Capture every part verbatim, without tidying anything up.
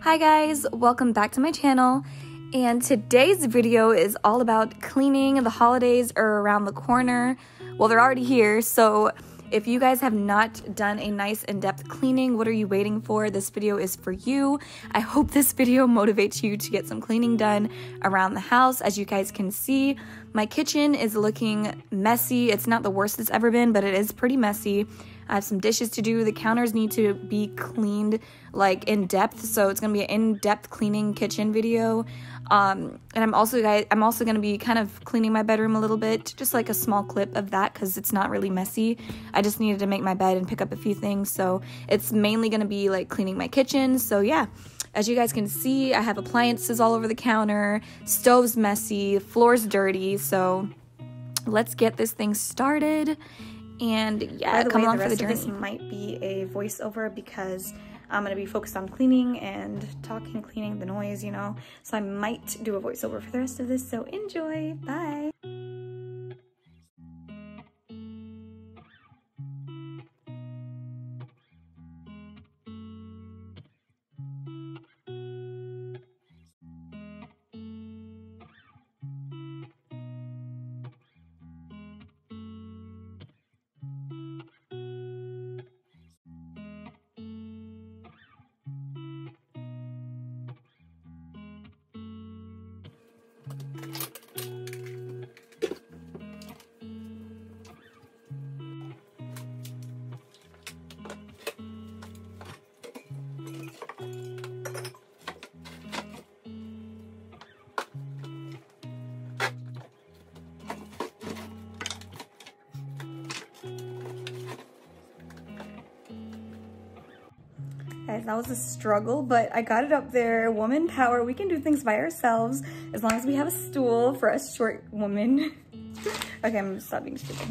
Hi guys, welcome back to my channel, and today's video is all about cleaning. The holidays are around the corner. Well, they're already here, so if you guys have not done a nice in-depth cleaning, what are you waiting for? This video is for you. I hope this video motivates you to get some cleaning done around the house. As you guys can see, my kitchen is looking messy. It's not the worst it's ever been, but it is pretty messy. I have some dishes to do. The counters need to be cleaned like in depth, so it's gonna be an in-depth cleaning kitchen video. Um, and I'm also guys, I'm also gonna be kind of cleaning my bedroom a little bit, just like a small clip of that because it's not really messy. I just needed to make my bed and pick up a few things, so it's mainly gonna be like cleaning my kitchen. So yeah. As you guys can see, I have appliances all over the counter, stove's messy, floor's dirty, so let's get this thing started. And yeah, come along for the journey. This might be a voiceover because I'm going to be focused on cleaning and talking, cleaning, the noise, you know. So I might do a voiceover for the rest of this, so enjoy. Bye. Guys, that was a struggle, but I got it up there. Woman power. We can do things by ourselves as long as we have a stool for us short women. Okay, I'm gonna stop being stupid.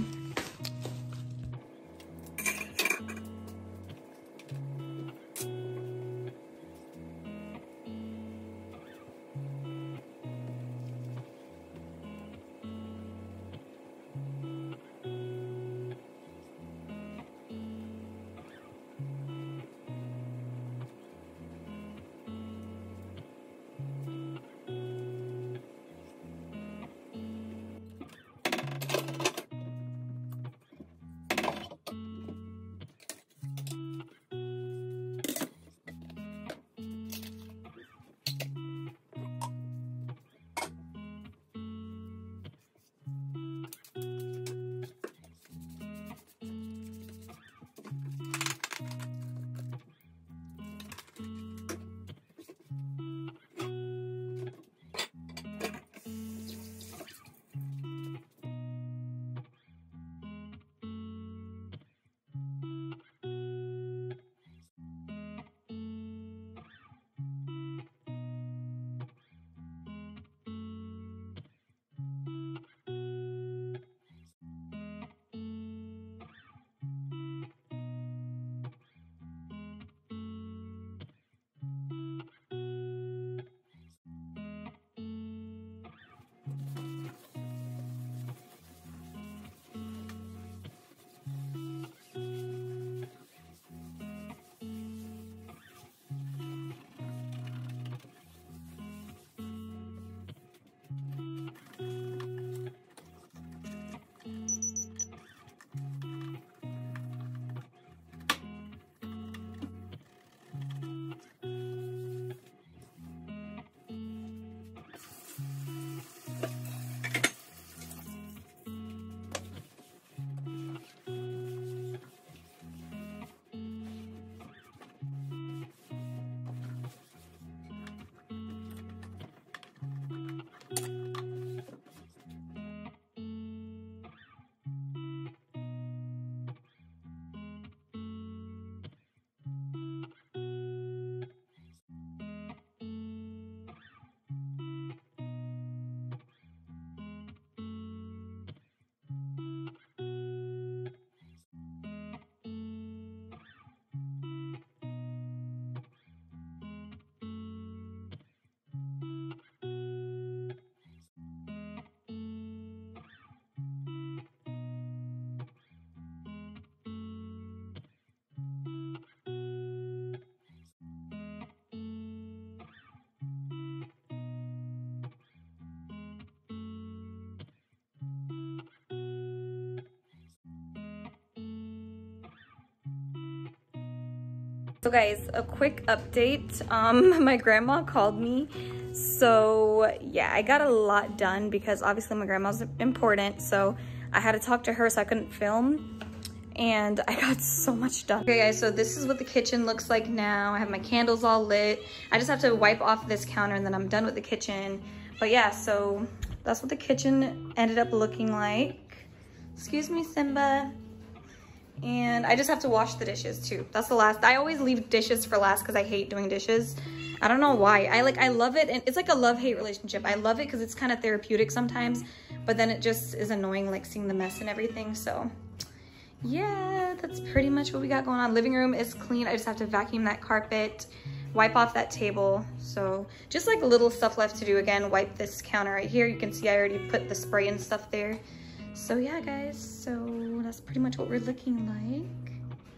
So guys, a quick update. Um, my grandma called me. So yeah, I got a lot done because obviously my grandma's important. So I had to talk to her so I couldn't film. And I got so much done. Okay guys, so this is what the kitchen looks like now. I have my candles all lit. I just have to wipe off this counter and then I'm done with the kitchen. But yeah, so that's what the kitchen ended up looking like. Excuse me, Simba. And I just have to wash the dishes too. That's the last. I always leave dishes for last because I hate doing dishes. I don't know why. I like, I love it. And it's like a love-hate relationship. I love it because it's kind of therapeutic sometimes, but then it just is annoying, like seeing the mess and everything. So yeah, that's pretty much what we got going on. Living room is clean. I just have to vacuum that carpet, wipe off that table. So just like little stuff left to do. Again, wipe this counter right here. You can see I already put the spray and stuff there. So yeah, guys, so that's pretty much what we're looking like.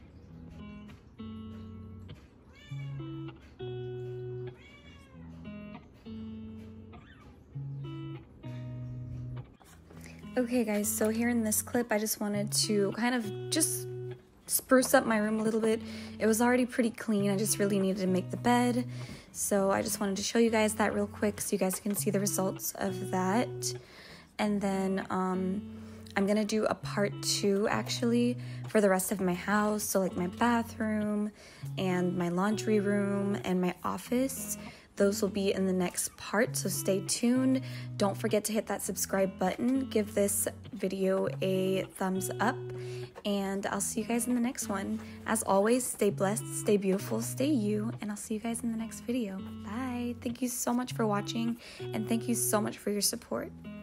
Okay guys, so here in this clip, I just wanted to kind of just spruce up my room a little bit. It was already pretty clean. I just really needed to make the bed. So I just wanted to show you guys that real quick so you guys can see the results of that. And then um, I'm gonna do a part two actually for the rest of my house. So like my bathroom and my laundry room and my office. Those will be in the next part, so stay tuned. Don't forget to hit that subscribe button. Give this video a thumbs up, and I'll see you guys in the next one. As always, stay blessed, stay beautiful, stay you, and I'll see you guys in the next video. Bye. Thank you so much for watching, and thank you so much for your support.